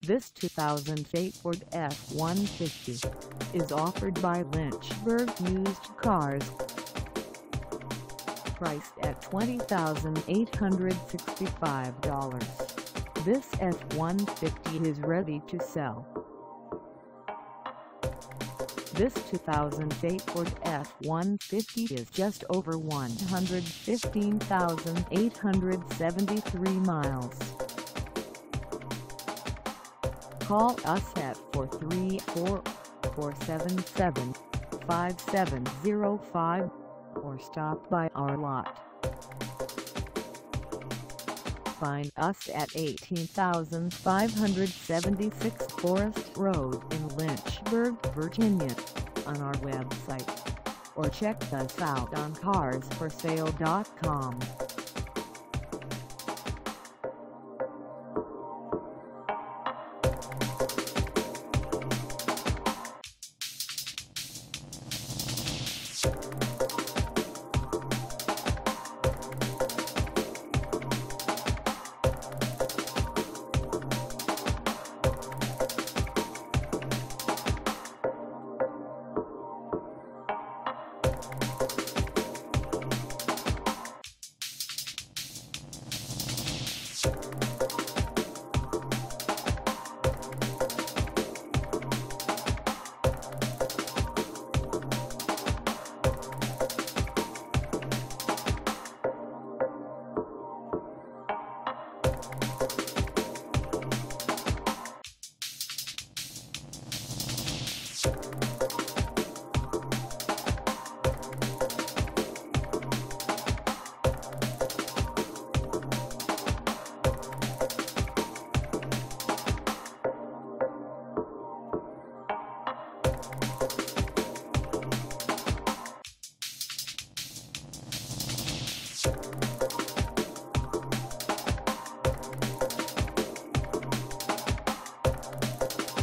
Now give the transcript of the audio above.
This 2008 Ford F-150 is offered by Lynchburg Used Cars. Priced at $20,865, this F-150 is ready to sell. This 2008 Ford F-150 is just over 115,873 miles. Call us at 434-477-5705 or stop by our lot. Find us at 18,576 Forest Road in Lynchburg, Virginia, on our website, or check us out on carsforsale.com.